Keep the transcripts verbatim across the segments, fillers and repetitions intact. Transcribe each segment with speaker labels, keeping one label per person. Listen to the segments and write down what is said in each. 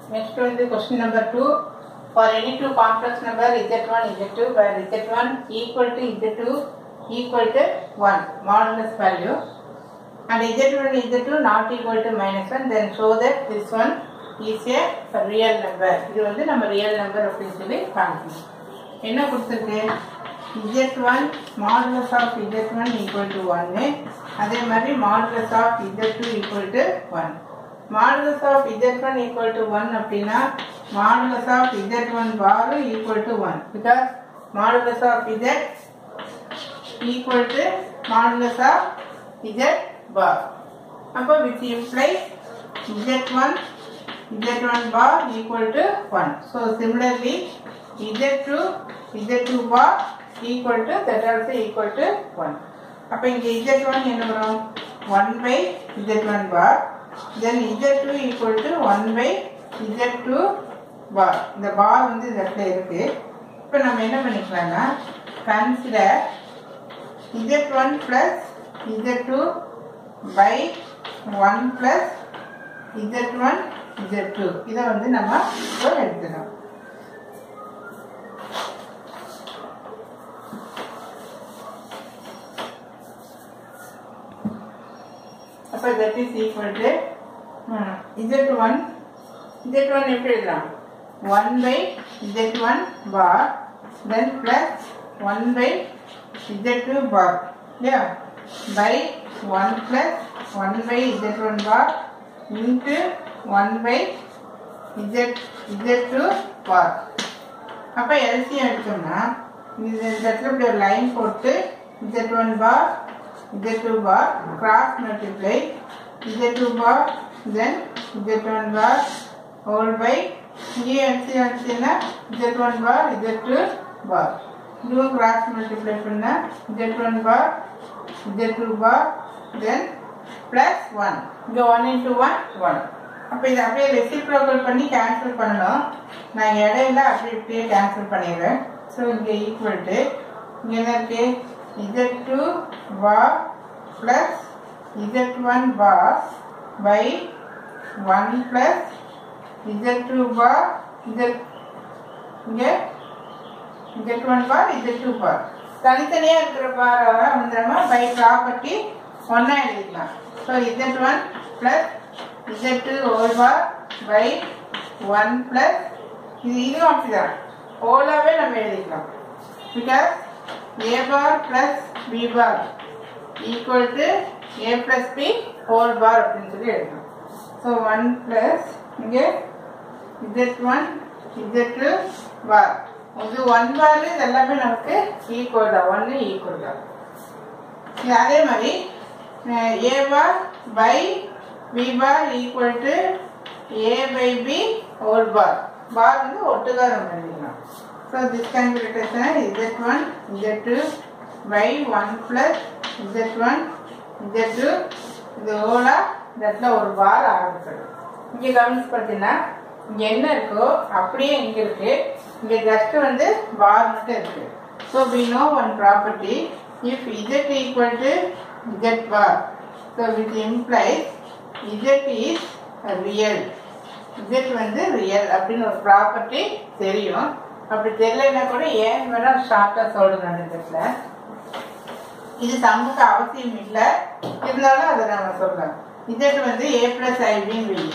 Speaker 1: Next one is question number two. For any two complex number z one, z two, where z one equal to z two equal to one, modulus value, and z one, z two not equal to minus one, then show that this one is a real number. இது வந்து நம்ம real number அப்படின்னு சொல்லி காண்பிக்கணும். என்ன கொடுத்திருக்கு? z one modulus of z one equal to one, அதே மாதிரி modulus of z two equal to one. Modulus of z one equal to one அப்படின்னா modulus of z one bar equal to one, because modulus of z equal to modulus of z bar. அப்போ which implies z one z one bar equal to one. So similarly z two z two bar equal to that also equal to one. அப்போ இங்கே z one என்ன வரும்? one by z one bar, then z two equal to one by z two bar. இந்த bar வந்து இந்த இடத்துல இருக்கு. இப்போ நம்ம என்ன பண்ணிக்கலாம்னா consider z one plus z two by one plus z one z two. இதை வந்து நம்ம இப்போ எடுத்துக்கலாம். அப்போ that is equal to z one z one எப்படி எழுதலாம்? one by z one bar, then plus one by z two bar, yeah, by one plus one by z one bar into one by z z2 bar. அப்போ LCM எடுத்தோம்னா இந்த இடத்துல இப்படி ஒரு line போட்டு z one bar z two bar cross multiply z two bar then z one bar whole by இங்கே LCM எடுத்தீங்கன்னா z one bar z two bar, இதுவும் cross multiply பண்ணா z one bar z two bar then plus one, இங்கே one into one one. அப்போ இதை அப்படியே reciprocal பண்ணி cancel பண்ணணும். நான் இடையில அப்படி இப்படியே கேன்சல் பண்ணிடுறேன். ஸோ இங்கே ஈக்குவல் டு இங்கே என்ன இருக்கு? z two bar plus z one bar by one plus z two bar z இங்கே z one bar z two bar தனித்தனியாக இருக்கிற பாரை வந்து நம்ம பை ப்ராப்பர்ட்டி ஒன்றா எழுதிக்கலாம். So z one plus z two whole bar by one plus இது இதுவும் அப்படிதான் ஹோலாகவே நம்ம எழுதிக்கலாம். Because a bar plus b bar equal to a plus b whole bar அப்படின்னு சொல்லி எழுதலாம். ஸோ one plus இங்கே z one z two bar, இது ஒன் பார் இது எல்லாமே நமக்கு ஈக்குவல் தான், ஒன்று ஈக்குவல் தான். அதே மாதிரி a bar by b bar equal to a by b whole bar, bar வந்து ஒட்டுக்கார எழுதிக்கலாம். So this can be written as z one z two by one plus z one z two இது ஹோலா இடத்துல ஒரு பார் ஆரம்பிச்சிடும். இங்கே கவனிச்சு பார்த்தீங்கன்னா இங்கே என்ன இருக்கோ அப்படியே இங்கே இருக்கு, இங்கே ஜஸ்ட் வந்து பார் மட்டும் இருக்கு. So we know one property, if z equal to z bar, so which implies z is real, z வந்து ரியல் அப்படின்னு ஒரு ப்ராப்பர்ட்டி தெரியும். அப்படி தெரியலன்னா கூட ஏன் வேணா ஷார்ட்டா சொல்லுங்க. இடத்துல இது சமூக அவசியம் இல்லை, இருந்தாலும் அதை நம்ம சொல்லலாம். z வந்து a பிளஸ் ஐபின்னு வி,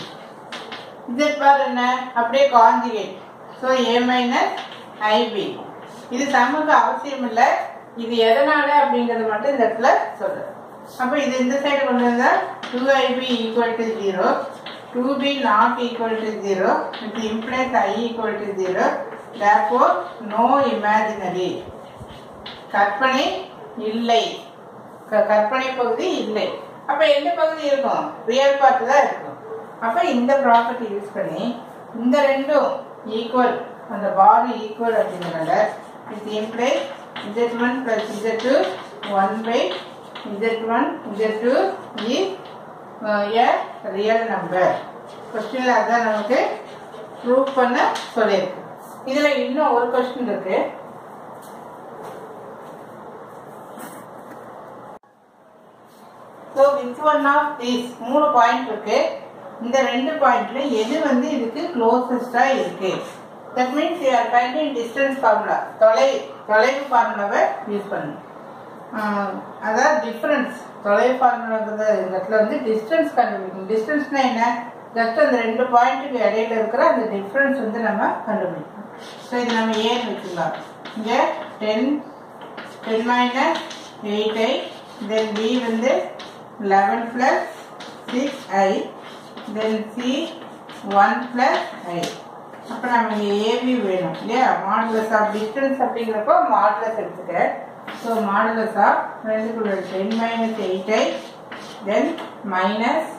Speaker 1: z பார் என்ன அப்படியே conjugate, so a minus I B. இது சமூக அவசியம் இல்லை, இது எதனால அப்படிங்கிறது மட்டும் இந்த இடத்துல சொல்லு. அப்போ இது இந்த சைடு கொண்டு வந்தா two I B equal to zero, two B not equal to zero, with implies I equal to zero, therefore no imaginary, கற்பனை இல்லை, கற்பனை பகுதி இல்லை. அப்போ எந்த பகுதி இருக்கும்? ரியல் பார்ட் தான் இருக்கும். அப்போ இந்த ப்ராப்பர்ட்டி யூஸ் பண்ணி இந்த ரெண்டும் ஈக்குவல், அந்த பார் ஈக்குவல் அப்படிங்கிறனால with implies z one plus z two one by z one z two is a real number. கொஸ்டின்ல அதான் நமக்கு ப்ரூவ் பண்ண சொல்லியிருக்கு. இதுல இன்னும் ஒரு கொஸ்டின் இருக்கு. So which one of these மூணு பாயிண்ட் இருக்கு. இந்த ரெண்டு பாயிண்ட்ல எது வந்து இதுக்கு க்ளோசஸ்டா இருக்கு. That means you are finding distance formula, தொலை தொலைவு ஃபார்முலாவை யூஸ் பண்ணணும். அதாவது டிஃபரன்ஸ் தொலைவு ஃபார்முலாங்கிறது இந்த இடத்துல வந்து டிஸ்டன்ஸ் கண்டுபிடிக்கணும். டிஸ்டன்ஸ்னா என்ன? ஜஸ்ட் அந்த ரெண்டு பாயிண்ட்டுக்கு இடையில இருக்கிற அந்த டிஃபரன்ஸ் வந்து நம்ம கண்டுபிடிக்கணும். ஸோ இது நம்ம ஏன்னு வச்சுக்கலாம். இங்கே ten ten minus eight I, then B வந்து eleven plus six I, then C one plus I. அப்போ நம்ம இங்கே ஏபி வேணும் இல்லையா? மாடுலஸ் ஆஃப் டிஸ்டன்ஸ் அப்படிங்கிறப்போ மாடுலஸ் எடுத்துட்டேன். ஸோ மாடுலஸ் ஆஃப் ரெண்டுக்குள்ள ten minus eight I, then minus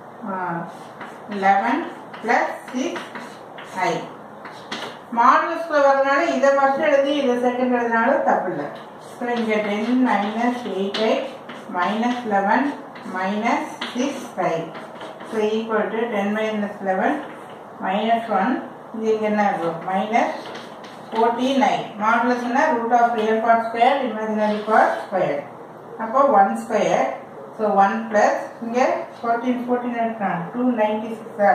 Speaker 1: eleven plus six I. மாடுலஸ்ல வரனால இதை ஃபர்ஸ்ட் எழுதி இதை செகண்ட் எழுதினாலும் தப்பு இல்லை. ஸோ இங்கே ten minus eight I minus eleven minus six I. So equal to ten minus eleven minus one. இது இங்கே என்ன இருக்கும்? Minus fourteen I. மாடுலஸ்னா root of real part square imaginary part square. அப்போ one square. So one plus இங்கே fourteen fourteen எடுக்கலாம் two ninety சிக்ஸா.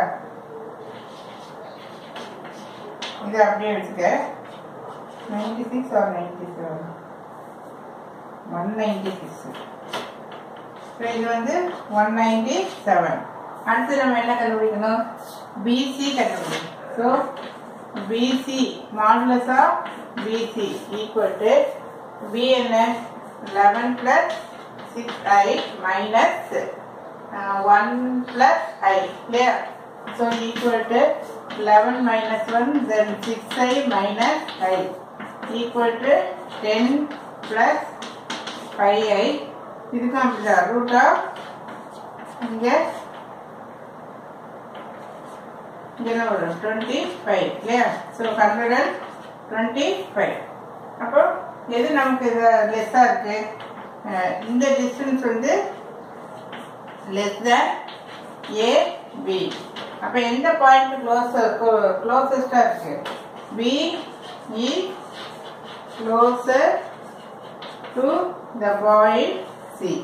Speaker 1: இது அப்படியே எடுத்துக்க. Ninety six or ninety seven one ninety six. So இது வந்து ஒன் நைன்டி செவன். அடுத்து நம்ம என்ன கண்டுபிடிக்கணும்? பிசி கண்டுபிடிக்கணும். So PC modulus of PC equal to B என்ன? Eleven plus six I minus one plus I இல்லையா? So equal to eleven minus one, then six i minus I equal to ten plus five i. இதுக்கு அப்படிதான் root of இங்க இங்க என்ன வரும்? twenty-five இல்லையா? So one hundred twenty-five. அப்போ எது நமக்கு இது லெஸ்ஸா இருக்கு? இந்த டிஸ்டன்ஸ் வந்து less than A B. அப்ப எந்த பாயிண்ட் க்ளோஸ் க்ளோசஸ்டா இருக்கு? B is closer to the point C.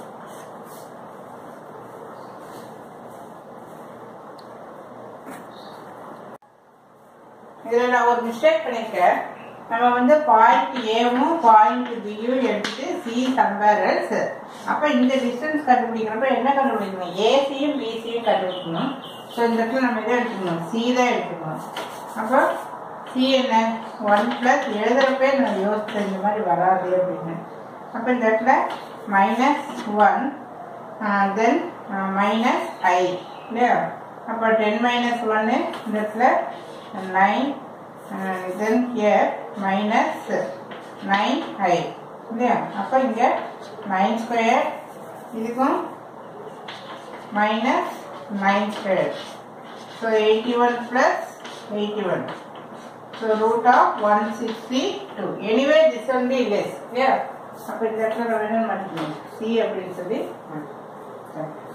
Speaker 1: இதுல நான் ஒரு மிஸ்டேக் பண்ணிருக்கேன். நம்ம வந்து பாயிண்ட் ஏவும் பாயிண்ட் பியும் எடுத்துட்டு சி சம்பேர் எல்ஸ். அப்ப இந்த டிஸ்டன்ஸ் கண்டுபிடிக்கிறப்ப என்ன கண்டுபிடிக்கணும்? ஏசியும் பிசியும் கண்டுபிடிக்கணும். ஸோ இந்த இடத்துல நம்ம இதை எடுத்துக்கணும், சி தான் எடுத்துக்கணும். அப்போ சி என்ன? ஒன் பிளஸ் எழுதுறப்பே நான் யோசிச்சேன் இந்த மாதிரி வராது அப்படின்னு. அப்போ இந்த இடத்துல minus one, then minus I இல்லையா? அப்போ டென் மைனஸ் ஒன்னு இந்த இடத்துல nine, then here minus nine I இல்லையா? அப்போ இங்கே நைன் ஸ்கொயர், இதுக்கும் minus nine square. So eighty-one plus eighty-one. So root of one sixty-two. Anyway, this will be less. Yeah. அப்ப இந்த இடத்துல நம்ம என்ன மாத்திக்கணும்? C அப்படின்னு சொல்லி மாத்திக்கணும்.